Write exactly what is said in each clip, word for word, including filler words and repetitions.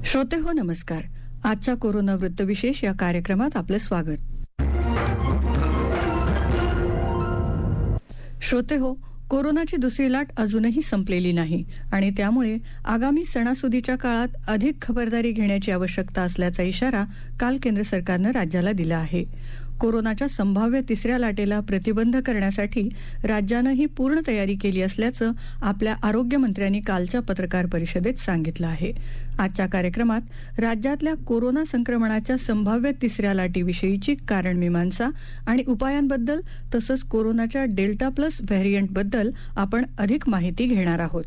श्रोते हो नमस्कार. आजच्या कोरोना वृत्तविशेष या कार्यक्रमात आपलं स्वागत. श्रोते हो, कोरोनाची दुसरी लाट अजूनही संपलेली नाही आणि त्यामुळे आगामी सणासुदीच्या काळात अधिक खबरदारी घेण्याची आवश्यकता असल्याचा इशारा काल केंद्र सरकारनं राज्याला दिला आहे. कोरोनाच्या संभाव्य तिसऱ्या लाटेला प्रतिबंध करण्यासाठी राज्यानं ही पूर्ण तयारी केली असल्याचं आपल्या आरोग्यमंत्र्यांनी कालच्या पत्रकार परिषदेत सांगितलं आहे. आजच्या कार्यक्रमात राज्यातल्या कोरोना संक्रमणाच्या संभाव्य तिसऱ्या लाटेविषयीची कारणमीमांसा आणि उपायांबद्दल तसंच कोरोनाच्या डेल्टा प्लस व्हेरियंटबद्दल आपण अधिक माहिती घेणार आहोत.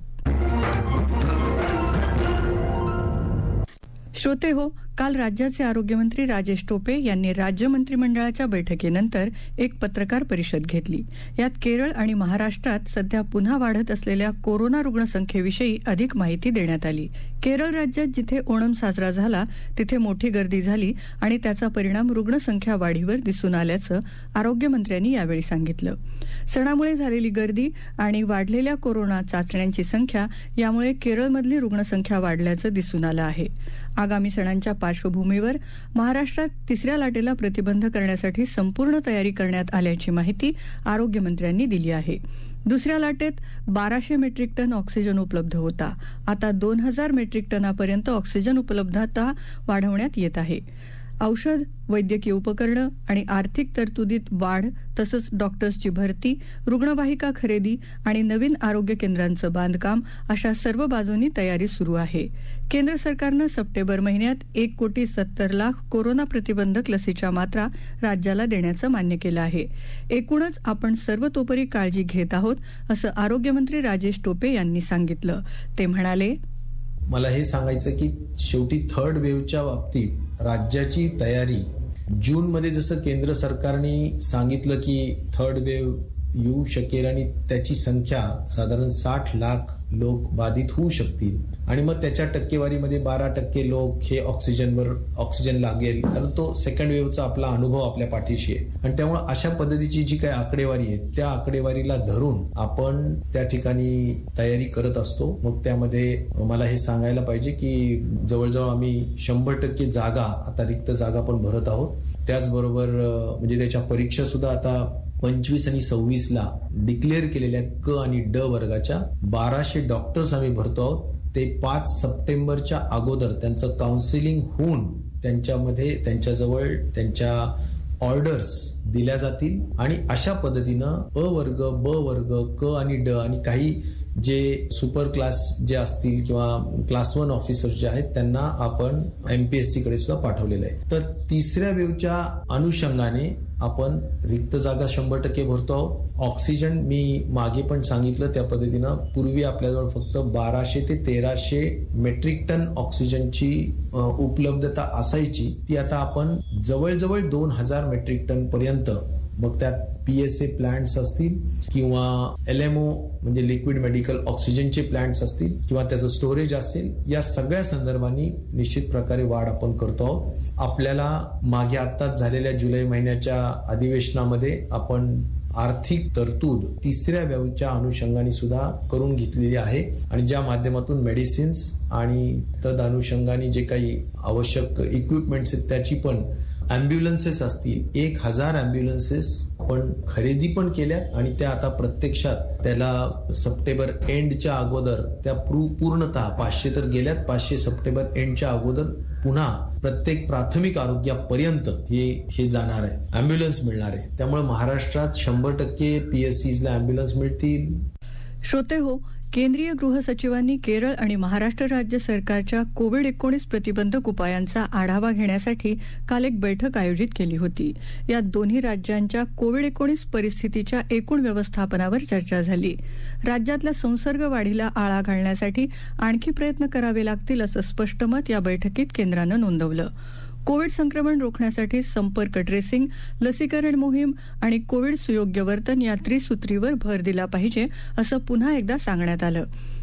श्रोते हो, काल राज्याचे आरोग्यमंत्री राजेश टोपे यांनी राज्य मंत्रिमंडळाच्या बैठकीनंतर एक पत्रकार परिषद घेतली. यात केरळ आणि महाराष्ट्रात सध्या पुन्हा वाढत असलेल्या कोरोना रुग्णसंख्येविषयी अधिक माहिती देण्यात आली. केरळ राज्यात जिथे ओणम साजरा झाला तिथे मोठी गर्दी झाली आणि त्याचा परिणाम रुग्णसंख्या वाढीवर दिसून आल्याचं आरोग्यमंत्र्यांनी यावेळी सांगितलं. सणामुळे झालेली गर्दी आणि वाढलेल्या कोरोना चाचण्यांची संख्या यामुळे केरळमधली रुग्णसंख्या वाढल्याचं दिसून आलं आहे. आगामी सणांच्या पार्श्वभूमीवर महाराष्ट्रात तिसऱ्या लाटेला प्रतिबंध करण्यासाठी संपूर्ण तयारी करण्यात आल्याची माहिती आरोग्यमंत्र्यांनी दिली आहे. दुसऱ्या लाटेत बाराशे मेट्रिक टन ऑक्सिजन उपलब्ध होता. आता दोन हजार मेट्रिक टनापर्यंत ऑक्सिजन उपलब्धता वाढवण्यात येत आहे. औषध, वैद्यकीय उपकरणं आणि आर्थिक तरतुदीत वाढ तसंच डॉक्टर्सची भरती, रुग्णवाहिका खरेदी आणि नवीन आरोग्य केंद्रांचं बांधकाम अशा सर्व बाजूंनी तयारी सुरू आहे. केंद्र सरकारनं सप्टेंबर महिन्यात एक कोटी सत्तर लाख कोरोना प्रतिबंधक लसीच्या मात्रा राज्याला देण्याचं मान्य केलं आहे. एकूणच आपण सर्वतोपरी काळजी घेत आहोत असं आरोग्यमंत्री राजेश टोपे यांनी सांगितलं. ते म्हणाले, मला हे सांगायचं की शेवटी थर्ड वेव्हच्या बाबतीत राज्याची तयारी जून मध्ये जसं केंद्र सरकारने सांगितलं की थर्ड वेव्ह येऊ शकेल आणि त्याची संख्या साधारण साठ लाख लोक बाधित होऊ शकतील आणि मग त्याच्या टक्केवारीमध्ये बारा टक्के लोक हे ऑक्सिजनवर ऑक्सिजन लागेल, कारण तो सेकंड वेव्हचा आपला अनुभव आपल्या पाठीशी आहे. आणि त्यामुळे अशा पद्धतीची जी काही आकडेवारी आहे त्या आकडेवारीला धरून आपण त्या ठिकाणी तयारी करत असतो. मग त्यामध्ये मला हे सांगायला पाहिजे की जवळजवळ आम्ही शंभर टक्के जागा आता रिक्त जागा पण भरत आहोत. त्याचबरोबर म्हणजे त्याच्या परीक्षा सुद्धा आता पंचवीस आणि सव्वीस ला डिक्लेअर केलेल्या क आणि ड वर्गाच्या बाराशे डॉक्टर्स आम्ही भरतो आहोत. ते पाच सप्टेंबरच्या अगोदर त्यांचं काउन्सिलिंग होऊन त्यांच्यामध्ये त्यांच्याजवळ त्यांच्या ऑर्डर्स दिल्या जातील आणि अशा पद्धतीनं अ वर्ग, ब वर्ग, क आणि ड आणि काही जे सुपर क्लास जे असतील किंवा क्लास वन ऑफिसर्स जे आहेत त्यांना आपण एमपीएससी कडे सुद्धा पाठवलेलं आहे. तर तिसऱ्या वेव्हच्या अनुषंगाने आपण रिक्त जागा शंभर टक्के भरतो आहोत. ऑक्सिजन मी मागे पण सांगितलं त्या पद्धतीनं पूर्वी आपल्याजवळ फक्त बाराशे ते तेराशे मेट्रिक टन ऑक्सिजनची उपलब्धता असायची, ती आता आपण जवळजवळ दोन हजार मेट्रिक टन पर्यंत, मग त्यात पीएसए प्लांट्स असतील किंवा एलएमओ म्हणजे लिक्विड मेडिकल ऑक्सिजनचे प्लांट्स असतील किंवा त्याचं स्टोरेज असेल, या सगळ्या संदर्भाने निश्चित प्रकारे वाढ आपण करतो आहोत. आपल्याला मागे आत्ताच झालेल्या जुलै महिन्याच्या अधिवेशनामध्ये आपण आर्थिक तरतूद तिसऱ्या वेव्हच्या अनुषंगाने सुद्धा करून घेतलेली आहे आणि ज्या माध्यमातून मेडिसिन्स आणि तद अनुषंगाने जे काही आवश्यक इक्विपमेंट्स आहेत त्याची पण अँब्युलन्सेस असतील, एक हजार अँब्युलन्सेस आपण खरेदी पण केल्यात आणि त्या आता प्रत्यक्षात त्याला सप्टेंबर एंडच्या अगोदर त्या पूर्णतः पाचशे तर गेल्यात, पाचशे सप्टेंबर एंडच्या अगोदर पुन्हा प्रत्येक प्राथमिक आरोग्यापर्यंत हे हे जाणार आहे, अँब्युलन्स मिळणार आहे. त्यामुळे महाराष्ट्रात शंभर टक्के पीएससीजला अँब्युलन्स मिळतील. श्रोते हो, केंद्रीय गृह सचिवांनी केरळ आणि महाराष्ट्र राज्य सरकारच्या कोविड एकोणीस प्रतिबंधक उपायांचा आढावा घेण्यासाठी काल एक बैठक आयोजित केली होती. यात दोन्ही राज्यांच्या कोविड एकोणीस परिस्थितीच्या एकूण व्यवस्थापनावर चर्चा झाली. राज्यातल्या संसर्ग वाढीला आळा घालण्यासाठी आणखी प्रयत्न करावे लागतील असं स्पष्ट मत या बैठकीत केंद्रानं नोंदवलं. कोविड संक्रमण रोखण्यासाठी संपर्क ट्रेसिंग, लसीकरण मोहीम आणि कोविड सुयोग्य वर्तन या त्रिसूत्रीवर भर दिला पाहिजे असं पुन्हा एकदा सांगण्यात आलं.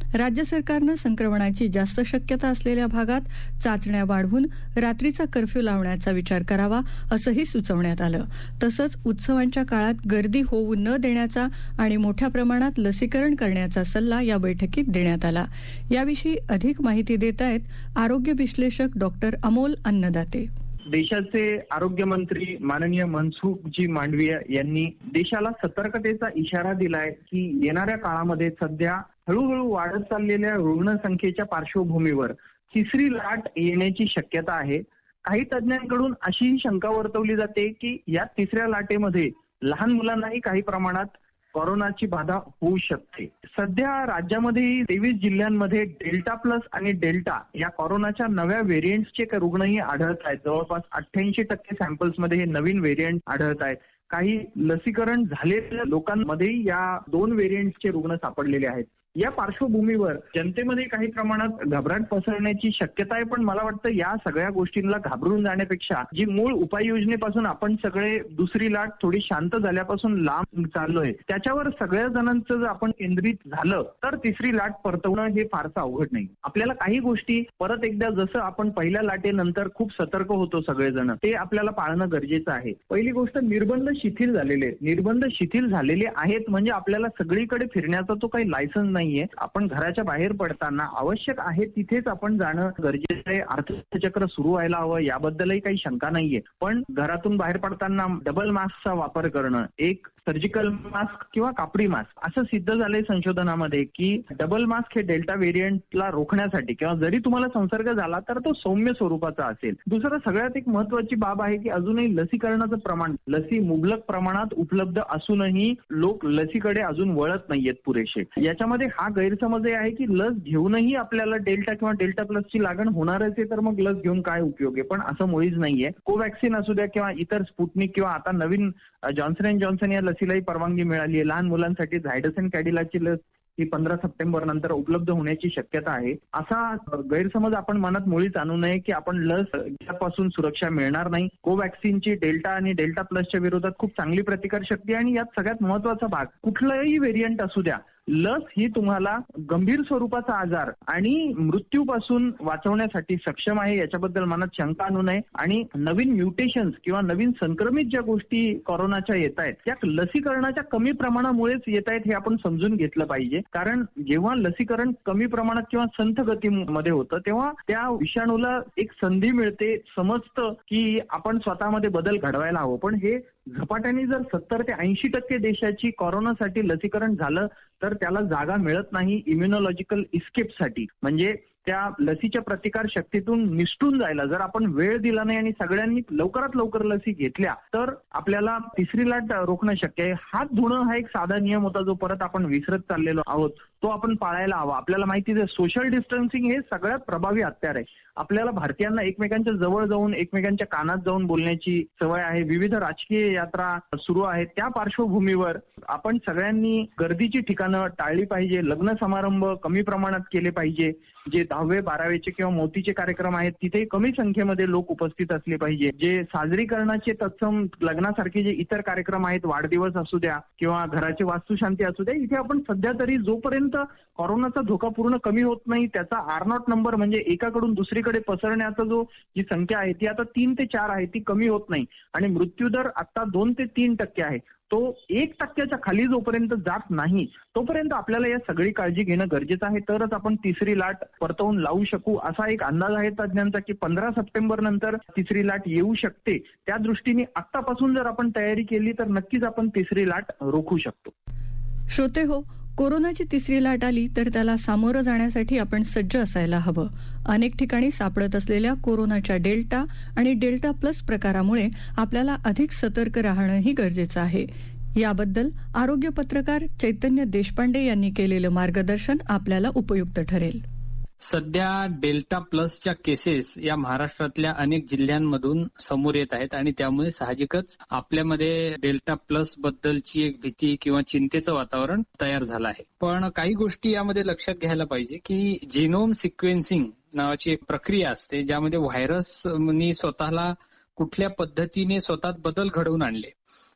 राज्य सरकारनं संक्रमणाची जास्त शक्यता असलेल्या भागात चाचण्या वाढवून रात्रीचा कर्फ्यू लावण्याचा विचार करावा असंही सुचवण्यात आलं. तसंच उत्सवांच्या काळात गर्दी होऊ न देण्याचा आणि मोठ्या प्रमाणात लसीकरण करण्याचा सल्ला या बैठकीत देण्यात आला. याविषयी अधिक माहिती देत आहेत आरोग्य विश्लेषक डॉक्टर अमोल अन्नदाते. देशाचे आरोग्य मंत्री माननीय मनसुखजी मांडवीय यांनी देशाला सतर्कतेचा इशारा दिलाय की येणाऱ्या काळामध्ये सध्या हळूहळू वाढत चाललेल्या रुग्णसंख्येच्या पार्श्वभूमीवर तिसरी लाट येण्याची शक्यता आहे. काही तज्ज्ञांकडून अशीही शंका वर्तवली जाते की या तिसऱ्या लाटेमध्ये लहान मुलांनाही काही प्रमाणात कोरोनाची बाधा होऊ शकते. सध्या राज्यामध्ये तेवीस जिल्ह्यांमध्ये डेल्टा प्लस आणि डेल्टा या कोरोनाच्या नव्या व्हेरियंटचे रुग्णही आढळत आहेत. जवळपास अठ्ठ्याऐंशी टक्के सॅम्पल्समध्ये हे नवीन व्हेरियंट आढळत आहेत. काही लसीकरण झालेल्या लोकांमध्येही या दोन व्हेरियंटचे रुग्ण सापडलेले आहेत. या पार्श्वभूमीवर जनतेमध्ये काही प्रमाणात घबराट पसरण्याची शक्यता आहे. पण मला वाटतं या सगळ्या गोष्टींना घाबरून जाण्यापेक्षा जी मूळ उपाययोजनेपासून आपण सगळे दुसरी लाट थोडी शांत झाल्यापासून लांब चाललोय त्याच्यावर सगळ्या जणांचं जर आपण केंद्रित झालं तर तिसरी लाट परतवणं हे फारसं अवघड नाही. आपल्याला काही गोष्टी परत एकदा जसं आपण पहिल्या लाटेनंतर खूप सतर्क होतो सगळेजण ते आपल्याला पाळणं गरजेचं आहे. पहिली गोष्ट निर्बंध शिथिल झालेले निर्बंध शिथिल झालेले आहेत म्हणजे आपल्याला सगळीकडे फिरण्याचा तो काही लायसन्स नाहीये. आपण घराच्या बाहेर पडताना आवश्यक आहे तिथेच आपण जाणं गरजेचं आहे. अर्थचक्र सुरू व्हायला हवं याबद्दलही काही शंका नाहीये. पण घरातून बाहेर पडताना डबल मास्कचा वापर करणं, एक सर्जिकल मास्क किंवा कापडी मास्क असं सिद्ध झालंय संशोधनामध्ये की डबल मास्क हे डेल्टा व्हेरियंटला रोखण्यासाठी किंवा जरी तुम्हाला संसर्ग झाला तर तो सौम्य स्वरूपाचा असेल. दुसरं सगळ्यात एक महत्वाची बाब आहे की अजूनही लसीकरणाचं प्रमाण लसी मुबलक प्रमाणात उपलब्ध असूनही लोक लसीकडे अजून वळत नाहीयेत पुरेसे. याच्यामध्ये हा गैरसमज आहे की लस घेऊनही आपल्याला डेल्टा किंवा डेल्टा प्लसची लागण होणारच आहे तर मग लस घेऊन काय उपयोग आहे. पण असं मुळीच नाहीये. कोवॅक्सिन असू द्या किंवा इतर स्पुटनिक किंवा आता नवीन जॉन्सन अँड जॉन्सन या लसीलाही परवानगी मिळाली आहे. लहान मुलांसाठी झायडस अँड कॅडिलाची लस ही पंधरा सप्टेंबर नंतर उपलब्ध होण्याची शक्यता आहे. असा गैरसमज आपण मनात मुळीच आणू नये की आपण लस पासून सुरक्षा मिळणार नाही. कोवॅक्सिनची डेल्टा आणि डेल्टा प्लसच्या विरोधात खूप चांगली प्रतिकारशक्ती आणि यात सगळ्यात महत्वाचा भाग कुठलाही व्हेरियंट असू द्या लस ही तुम्हाला गंभीर स्वरूपाचा आजार आणि मृत्यूपासून वाचवण्यासाठी सक्षम आहे. याच्याबद्दल मनात शंका आणू नये. आणि नवीन म्युटेशन्स किंवा नवीन संक्रमित ज्या गोष्टी कोरोनाच्या येत आहेत त्या लसीकरणाच्या कमी प्रमाणामुळेच येत आहेत हे आपण समजून घेतलं पाहिजे. कारण जेव्हा लसीकरण कमी प्रमाणात किंवा संथ गतीमध्ये होतं तेव्हा त्या विषाणूला एक संधी मिळते. समजतं की आपण स्वतःमध्ये बदल घडवायला हवं. पण हे झपाट्याने जर सत्तर ते ऐंशी टक्के देशाची कोरोनासाठी लसीकरण झालं तर त्याला जागा मिळत नाही इम्युनॉलॉजिकल इस्केपसाठी. म्हणजे त्या लसीच्या प्रतिकार शक्तीतून निसटून जायला जर आपण वेळ दिला नाही आणि सगळ्यांनी लवकरात लवकर लसी घेतल्या तर आपल्याला तिसरी लाट रोखणं शक्य आहे. हात धुणं हा एक साधा नियम होता जो परत आपण विसरत चाललेलो आहोत. तो आपण पाळायला हवा. आपल्याला माहिती आहे सोशल डिस्टन्सिंग हे सगळ्यात प्रभावी हत्यार आहे. आपल्याला भारतीयांना एकमेकांच्या जवळ जाऊन एकमेकांच्या कानात जाऊन बोलण्याची सवय आहे. विविध राजकीय यात्रा सुरू आहेत. त्या पार्श्वभूमीवर आपण सगळ्यांनी गर्दीची ठिकाणं टाळली पाहिजे. लग्न समारंभ कमी प्रमाणात केले पाहिजे. जे दहावे बारावेचे किंवा मोतीचे कार्यक्रम आहेत तिथे कमी संख्येमध्ये लोक उपस्थित असले पाहिजे. जे साजरीकरणाचे तत्सम लग्नासारखे जे इतर कार्यक्रम आहेत वाढदिवस असू द्या किंवा घराची वास्तुशांती असू द्या इथे आपण सध्या तरी जोपर्यंत कोरोनाचा धोका पूर्ण कमी होत नाही त्याचा आर नॉट नंबर म्हणजे एकाकडून दुसरीकडे पसरण्याचा जो जी संख्या आहे ती आता तीन ते चार आहे ती कमी होत नाही आणि मृत्यूदर आता दोन ते तीन टक्के आहे. तो एक टक्क्याच्या खाली जोपर्यंत जात नाही तोपर्यंत आपल्याला या सगळी काळजी घेणं गरजेचं आहे. तरच आपण तिसरी लाट परतवून लावू शकू असा एक अंदाज आहे तज्ज्ञांचा की पंधरा सप्टेंबर नंतर तिसरी लाट येऊ शकते. त्या दृष्टीने आत्तापासून जर आपण तयारी केली तर नक्कीच आपण तिसरी लाट रोखू शकतो. श्रोते हो, कोरोनाची तिसरी लाट आली तर त्याला सामोरं जाण्यासाठी आपण सज्ज असायला हवं. अनेक ठिकाणी सापडत असलेल्या कोरोनाच्या डेल्टा आणि डेल्टा प्लस प्रकारामुळे आपल्याला अधिक सतर्क राहणंही गरजेचं आहे. याबद्दल आरोग्य पत्रकार चैतन्य देशपांडे यांनी केलेलं मार्गदर्शन आपल्याला उपयुक्त ठरेल. सध्या डेल्टा प्लसच्या केसेस या महाराष्ट्रातल्या अनेक जिल्ह्यांमधून समोर येत आहेत आणि त्यामुळे साहजिकच आपल्यामध्ये डेल्टा प्लस बद्दलची एक भीती किंवा चिंतेचं वातावरण तयार झालं आहे. पण काही गोष्टी यामध्ये लक्षात घ्यायला पाहिजे की जिनोम सिक्वेन्सिंग नावाची एक प्रक्रिया असते ज्यामध्ये व्हायरसनी स्वतःला कुठल्या पद्धतीने स्वतःत बदल घडवून आणले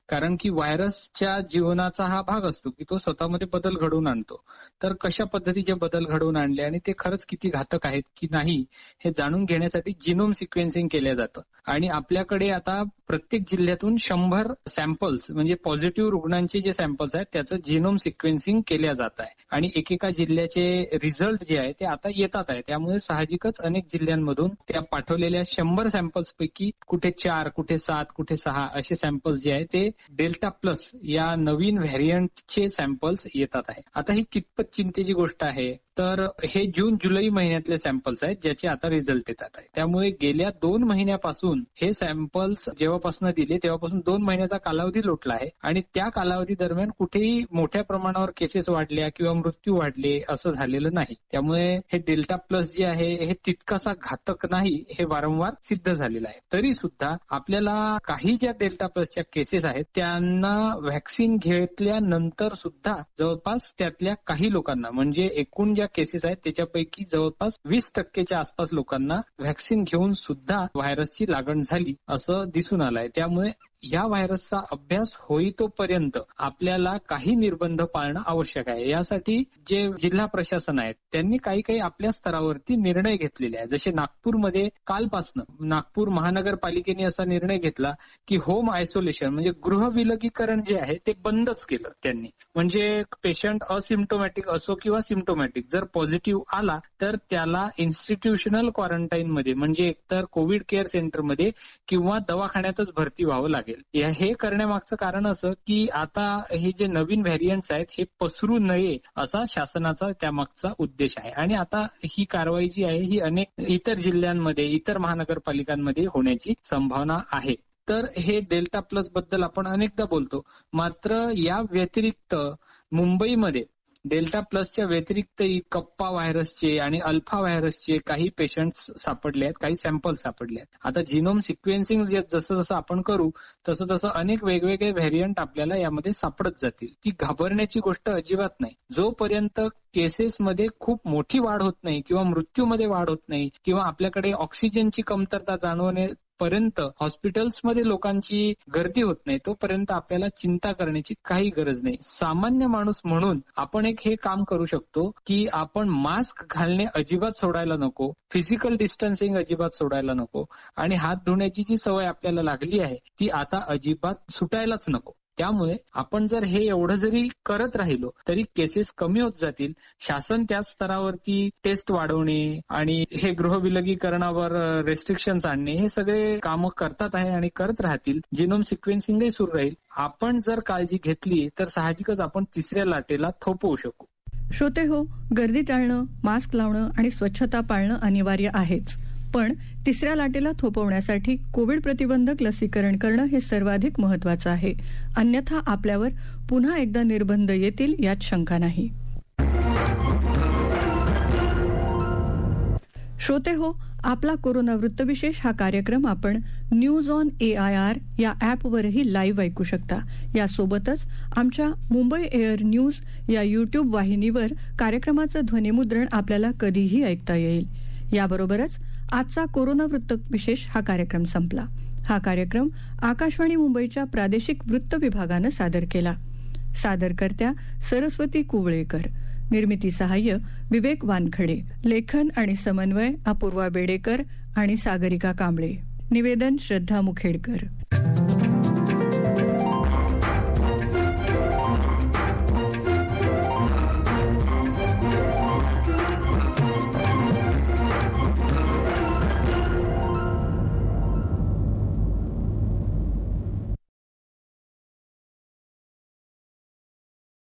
कारण की व्हायरसच्या जीवनाचा हा भाग असतो की तो स्वतःमध्ये बदल घडवून आणतो. तर कशा पद्धतीचे बदल घडवून आणले आणि ते खरंच किती घातक आहेत की नाही हे जाणून घेण्यासाठी जिनोम सिक्वेन्सिंग केलं जातं. आणि आपल्याकडे आता प्रत्येक जिल्ह्यातून शंभर सॅम्पल्स म्हणजे पॉझिटिव्ह रुग्णांचे जे सॅम्पल्स आहेत त्याचं जिनोम सिक्वेन्सिंग केल्या जात आहे. आणि एकेका जिल्ह्याचे रिझल्ट जे आहे ते आता येतात आहे. त्यामुळे साहजिकच अनेक जिल्ह्यांमधून त्या पाठवलेल्या शंभर सॅम्पल्स पैकी कुठे चार, कुठे सात, कुठे सहा असे सॅम्पल्स जे आहे ते डेल्टा प्लस या नवीन व्हॅरियंटचे सॅम्पल्स येतात आहे. आता ही कितपत चिंतेची गोष्ट आहे तर हे जून जुलै महिन्यातले सॅम्पल्स आहेत ज्याचे आता रिझल्ट येतात आहे. त्यामुळे गेल्या दोन महिन्यापासून हे सॅम्पल्स जेव्हापासून दिले तेव्हापासून दोन महिन्याचा कालावधी लोटला आहे आणि त्या कालावधी दरम्यान कुठेही मोठ्या प्रमाणावर केसेस वाढल्या किंवा मृत्यू वाढले असं झालेलं नाही. त्यामुळे हे डेल्टा प्लस जे आहे हे तितकासा घातक नाही हे वारंवार सिद्ध झालेलं आहे. तरी सुद्धा आपल्याला काही ज्या डेल्टा प्लसच्या केसेस आहेत त्यांना व्हॅक्सिन घेतल्यानंतर सुद्धा जवळपास त्यातल्या काही लोकांना म्हणजे एकूण केसेस आहेत त्याच्यापैकी जवळपास वीस टक्केच्या आसपास लोकांना व्हॅक्सिन घेऊन सुद्धा व्हायरसची लागण झाली असं दिसून आलंय. त्यामुळे या व्हायरसचा अभ्यास होईतोपर्यंत आपल्याला काही निर्बंध पाळणं आवश्यक आहे. यासाठी जे जिल्हा प्रशासन आहेत त्यांनी काही काही आपल्या स्तरावरती निर्णय घेतलेले आहेत. जसे नागपूरमध्ये कालपासनं नागपूर महानगरपालिकेने असा निर्णय घेतला की होम आयसोलेशन म्हणजे गृह विलगीकरण जे आहे ते बंदच केलं त्यांनी. म्हणजे पेशंट असिम्टोमॅटिक असो किंवा सिम्टोमॅटिक जर पॉझिटिव्ह आला तर त्याला इन्स्टिट्यूशनल क्वारंटाईन मध्ये म्हणजे एकतर कोविड केअर सेंटरमध्ये किंवा दवाखान्यातच भरती व्हावं लागेल. हे करण्यामागचं कारण असं की आता हे जे नवीन व्हॅरियंट्स आहेत हे पसरू नये असा शासनाचा त्यामागचा उद्देश आहे. आणि आता ही कारवाई जी आहे ही अनेक इतर जिल्ह्यांमध्ये इतर महानगरपालिकांमध्ये होण्याची संभावना आहे. तर हे डेल्टा प्लस बद्दल आपण अनेकदा बोलतो, मात्र या व्यतिरिक्त मुंबईमध्ये डेल्टा प्लसच्या व्यतिरिक्तही कप्पा व्हायरसचे आणि अल्फा व्हायरसचे काही पेशंट्स सापडले आहेत, काही सॅम्पल सापडले आहेत. आता जिनोम सिक्वेन्सिंग जसं जसं आपण करू तसं तसं अनेक वेगवेगळे व्हेरियंट आपल्याला यामध्ये सापडत जातील. ती घाबरण्याची गोष्ट अजिबात नाही. जोपर्यंत केसेसमध्ये खूप मोठी वाढ होत नाही किंवा मृत्यूमध्ये वाढ होत नाही किंवा आपल्याकडे ऑक्सिजनची कमतरता जाणवणे पर्यंत हॉस्पिटल्समध्ये लोकांची गर्दी होत नाही तोपर्यंत आपल्याला चिंता करण्याची काही गरज नाही. सामान्य माणूस म्हणून आपण एक हे काम करू शकतो की आपण मास्क घालणे अजिबात सोडायला नको, फिजिकल डिस्टन्सिंग अजिबात सोडायला नको आणि हात धुण्याची जी सवय आपल्याला लागली आहे ती आता अजिबात सुटायलाच नको. त्यामुळे आपण जर हे एवढं जरी करत राहिलो तरी केसेस कमी होत जातील. शासन त्याच स्तरावरती टेस्ट वाढवणे आणि हे गृह विलगीकरणावर रेस्ट्रिक्शन्स आणणे हे सगळे कामं करतात आहे आणि करत राहतील. जिनोम सिक्वेन्सिंगही सुरू राहील. आपण जर काळजी घेतली तर साहजिकच आपण तिसऱ्या लाटेला थोपवू शकू. श्रोते हो, गर्दी टाळणं, मास्क लावणं आणि स्वच्छता पाळणं अनिवार्य आहेच, पण तिसऱ्या लाटेला थोपवण्यासाठी कोविड प्रतिबंधक लसीकरण करणं हे सर्वाधिक महत्वाचं आहे. अन्यथा आपल्यावर पुन्हा एकदा निर्बंध येतील यात शंका नाही. श्रोते हो, आपला कोरोना वृत्तविशेष हा कार्यक्रम आपण News on A I R या ॲपवरही लाईव्ह ऐकू शकता. यासोबतच आमच्या मुंबई एअर न्यूज या यूट्यूब वाहिनीवर कार्यक्रमाचं ध्वनिमुद्रण आपल्याला कधीही ऐकता येईल. याबरोबरच आजचा कोरोना वृत्त विशेष हा कार्यक्रम संपला. हा कार्यक्रम आकाशवाणी मुंबईच्या प्रादेशिक वृत्त विभागानं सादर केला. सादरकर्त्या सरस्वती कुवळेकर, निर्मिती सहाय्य विवेक वानखडे, लेखन आणि समन्वय अपूर्वा बेडेकर आणि सागरिका कांबळे, निवेदन श्रद्धा मुखेडकर.